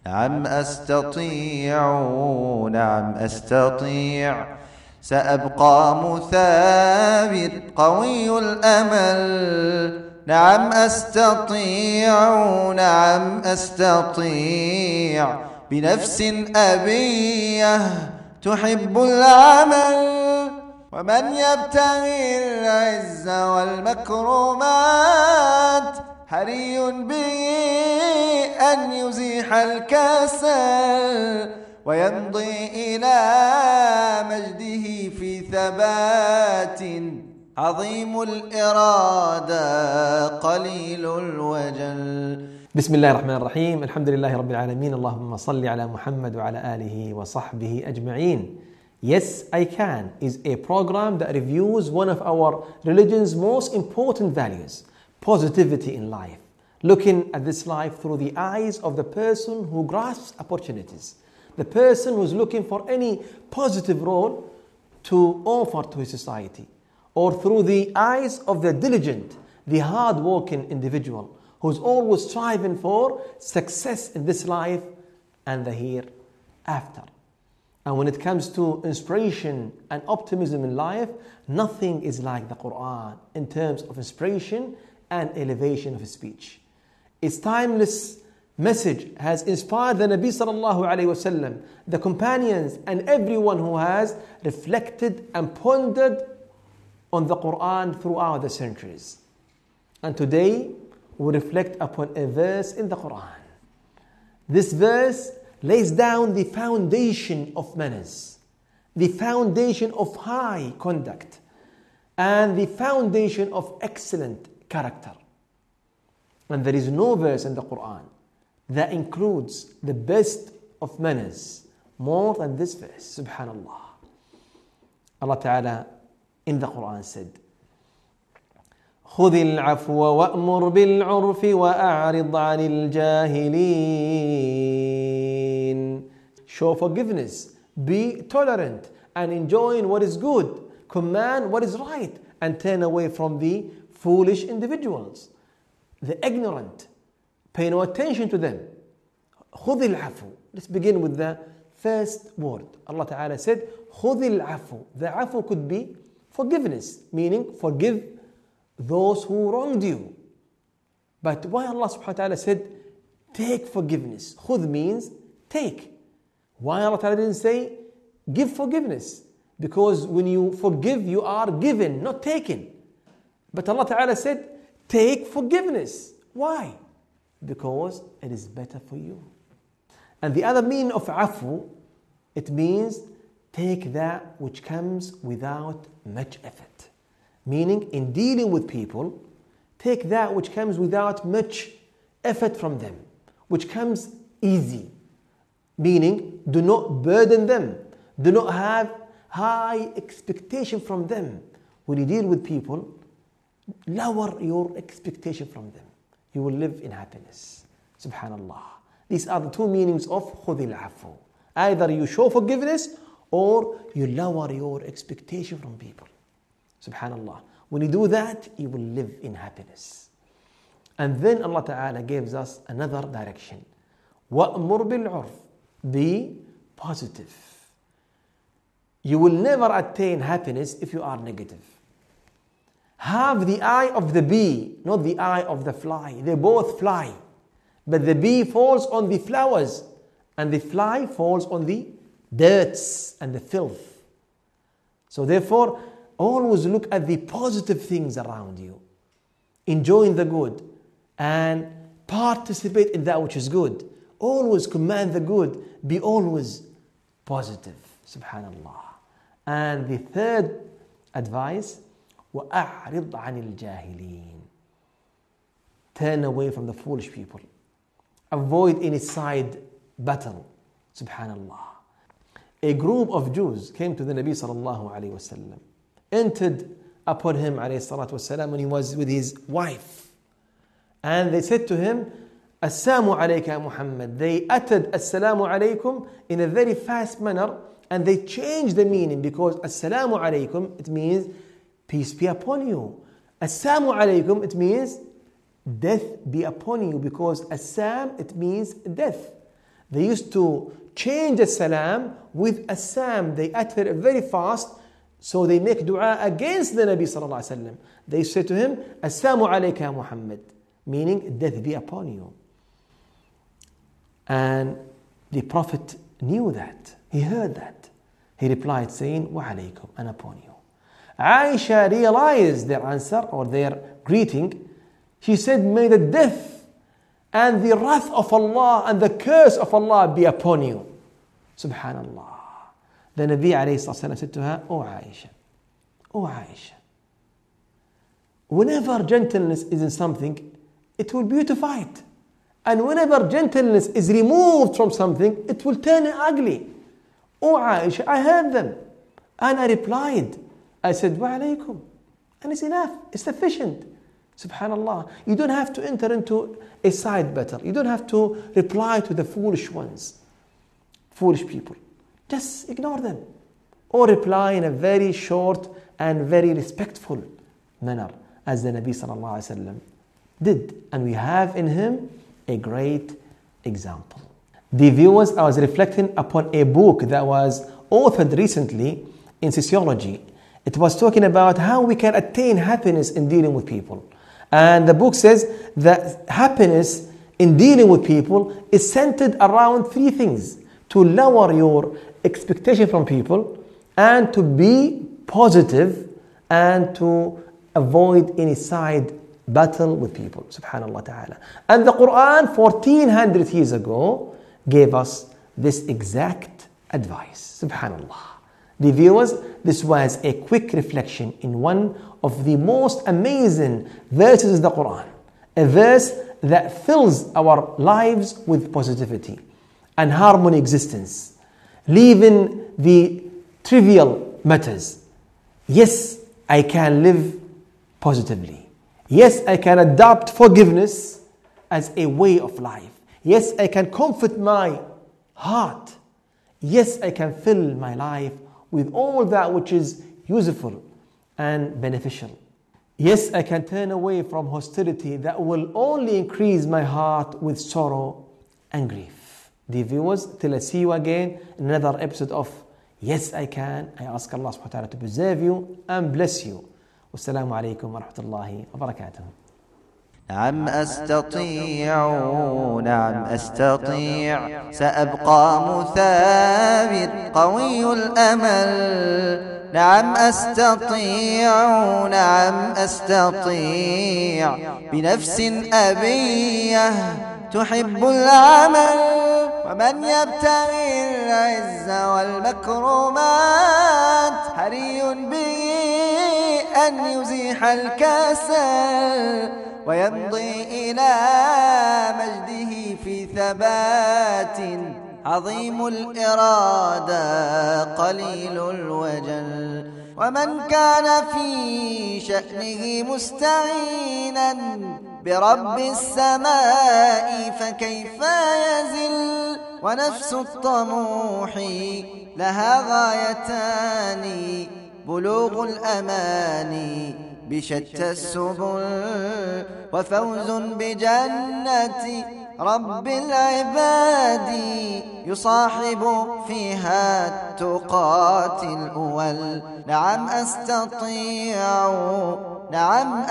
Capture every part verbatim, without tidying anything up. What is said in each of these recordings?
نعم أستطيع نعم أستطيع سأبقى مثابر قوي الأمل نعم أستطيع نعم أستطيع بنفس أبية تحب العمل ومن يبتغي العز والمكرمات حري به أن يزيح الكسل ويمضي إلى مجده في ثبات عظيم الإرادة قليل الوجل. بسم الله الرحمن الرحيم. الحمد لله رب العالمين. اللهم صل على محمد وعلى آله وصحبه أجمعين. Yes, I Can is a program that reviews one of our religion's most important values, positivity in life, looking at this life through the eyes of the person who grasps opportunities, the person who's looking for any positive role to offer to his society, or through the eyes of the diligent, the hard-working individual who's always striving for success in this life and the hereafter. And when it comes to inspiration and optimism in life, nothing is like the Quran in terms of inspiration and elevation of speech. Its timeless message has inspired the Nabi sallallahu alayhi wasallam, the companions, and everyone who has reflected and pondered on the Quran throughout the centuries. And today, we reflect upon a verse in the Quran. This verse lays down the foundation of manners, the foundation of high conduct, and the foundation of excellent character. And there is no verse in the Quran that includes the best of manners more than this verse. Subhanallah. Allah Ta'ala in the Quran said, خذ العفو وأمر بالعرف وأعرض عن الجاهلين. Show forgiveness, be tolerant, and enjoin what is good, command what is right, and turn away from the foolish individuals, the ignorant. Pay no attention to them. خذ العفو. Let's begin with the first word. Allah Ta'ala said, خذ العفو. The afu could be forgiveness, meaning forgive those who wronged you. But why Allah subhanahu wa ta'ala said take forgiveness? Khudh means take. Why Allah ta'ala didn't say give forgiveness? Because when you forgive, you are given, not taken. But Allah ta'ala said take forgiveness. Why? Because it is better for you. And the other meaning of afu, it means take that which comes without much effort. Meaning, in dealing with people, take that which comes without much effort from them, which comes easy. Meaning, do not burden them. Do not have high expectation from them. When you deal with people, lower your expectation from them. You will live in happiness. Subhanallah. These are the two meanings of خُذِ الْعَفْوِ. Either you show forgiveness or you lower your expectation from people. Subhanallah. When you do that, you will live in happiness. And then Allah Ta'ala gives us another direction. وَأْمُرْ بِالْعُرْفِ. Be positive. You will never attain happiness if you are negative. Have the eye of the bee, not the eye of the fly. They both fly. But the bee falls on the flowers and the fly falls on the dirts and the filth. So therefore, always look at the positive things around you. Enjoy the good and participate in that which is good. Always command the good. Be always positive. Subhanallah. And the third advice, وَأَعْرِضْ عَنِ الْجَاهِلِينَ. Turn away from the foolish people. Avoid any side battle. Subhanallah. A group of Jews came to the Nabi sallallahu alayhi wa sallam, entered upon him alayhi salatu wasalam when he was with his wife. And they said to him, Assalamu alayka Muhammad. They uttered Assalamu alaykum in a very fast manner, and they changed the meaning, because Assalamu alaykum, it means peace be upon you. Assalamu alaykum, it means death be upon you, because Assam, it means death. They used to change the salam with assam. They utter it very fast, so they make dua against the Nabi sallallahu alaihi wasallam. They say to him, Assalamu alayka Muhammad, meaning death be upon you. And the Prophet knew that. He heard that. He replied saying, Wa alaykum, and upon you. Aisha realized their answer or their greeting. She said, may the death and the wrath of Allah and the curse of Allah be upon you. Subhanallah. The Nabi alayhi salatu said to her, Oh Aisha, Oh Aisha, whenever gentleness is in something, it will beautify it. And whenever gentleness is removed from something, it will turn ugly. Oh Aisha, I heard them. And I replied, I said, Wa alaykum. And it's enough, it's sufficient. Subhanallah. You don't have to enter into a side battle. You don't have to reply to the foolish ones, foolish people. Just ignore them. Or reply in a very short and very respectful manner, as the Nabi sallallahu alaihi wasallam did. And we have in him a great example. The viewers, I was reflecting upon a book that was authored recently in sociology. It was talking about how we can attain happiness in dealing with people. And the book says that happiness in dealing with people is centered around three things: to lower your expectation from people, and to be positive, and to avoid any side battle with people. Subhanallah ta'ala. And the Quran fourteen hundred years ago gave us this exact advice. Subhanallah. The viewers, this was a quick reflection in one of the most amazing verses of the Quran. A verse that fills our lives with positivity and harmony existence, leaving the trivial matters. Yes, I can live positively. Yes, I can adopt forgiveness as a way of life. Yes, I can comfort my heart. Yes, I can fill my life with all that which is useful and beneficial. Yes, I can turn away from hostility that will only increase my heart with sorrow and grief. Dear viewers, till I see you again in another episode of Yes, I Can. I ask Allah subhanahu wa ta'ala to preserve you and bless you. Wassalamu alaikum wa rahmatullahi wa barakatuh. نعم أستطيع نعم أستطيع سأبقى مثابر قوي الأمل نعم أستطيع نعم أستطيع بنفس أبية تحب العمل ومن يبتغي العز والمكرمات حري به أن يزيح الكسل ويمضي إلى مجده في ثبات عظيم الإرادة قليل الوجل ومن كان في شأنه مستعينا برب السماء فكيف يزل ونفس الطموح لها غايتان بلوغ الأمان بشتى السبل وفوز بجنة رب العباد يصاحب فيها التقات الأول نعم أستطيع نعم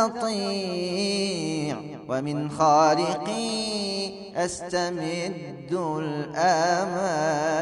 أستطيع ومن خالقي أستمد الأمان